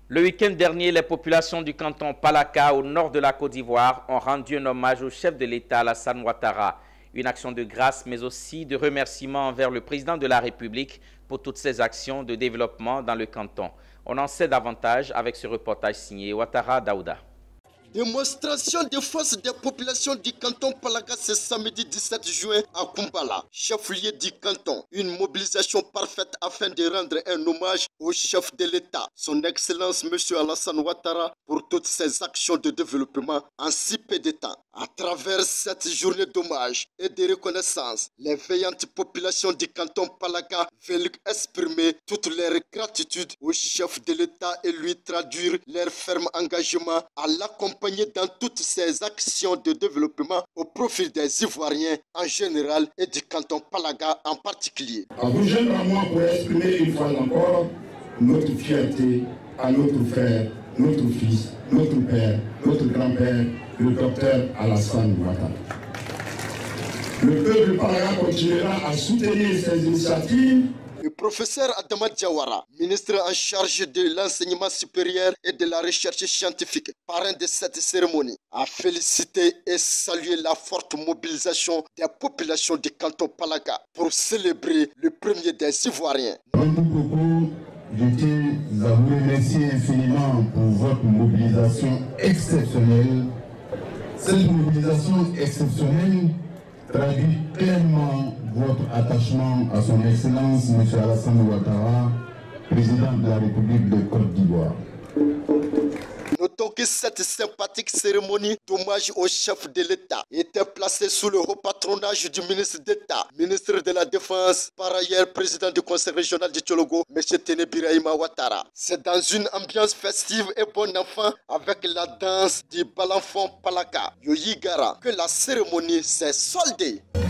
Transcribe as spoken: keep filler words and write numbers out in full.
Le week-end dernier, les populations du canton Palaka, au nord de la Côte d'Ivoire, ont rendu un hommage au chef de l'État, Alassane Ouattara. Une action de grâce, mais aussi de remerciement envers le président de la République pour toutes ses actions de développement dans le canton. On en sait davantage avec ce reportage signé Ouattara Daouda. Démonstration de force des populations du canton Palaka ce samedi dix-sept juin à Kumbala, chef-lieu du canton. Une mobilisation parfaite afin de rendre un hommage au chef de l'État, son Excellence M. Alassane Ouattara, pour toutes ses actions de développement en si peu de temps. À travers cette journée d'hommage et de reconnaissance, les veillantes populations du canton Palaka veulent exprimer toute leur gratitude au chef de l'État et lui traduire leur ferme engagement à l'accompagner dans toutes ces actions de développement au profit des Ivoiriens en général et du canton Palaka en particulier. À vous jeunes à moi pour exprimer une fois encore notre fierté à notre frère, notre fils, notre père, notre grand-père, le docteur Alassane Ouattara. Le peuple Palaka continuera à soutenir ces initiatives. Le professeur Adama Diawara, ministre en charge de l'enseignement supérieur et de la recherche scientifique, parrain de cette cérémonie, a félicité et salué la forte mobilisation des populations du canton Palaka pour célébrer le premier des Ivoiriens. Dans mon propos, je tiens à vous remercier infiniment pour votre mobilisation exceptionnelle. Cette mobilisation exceptionnelle traduit clairement votre attachement à son Excellence M. Alassane Ouattara, président de la République de Côte d'Ivoire. Notons que cette sympathique cérémonie d'hommage au chef de l'État était placée sous le haut patronage du ministre d'État, ministre de la Défense, par ailleurs président du conseil régional du Tchologo, M. Téné Birahima Ouattara. C'est dans une ambiance festive et bon enfant avec la danse du Balanfon Palaka, Yoyigara, que la cérémonie s'est soldée.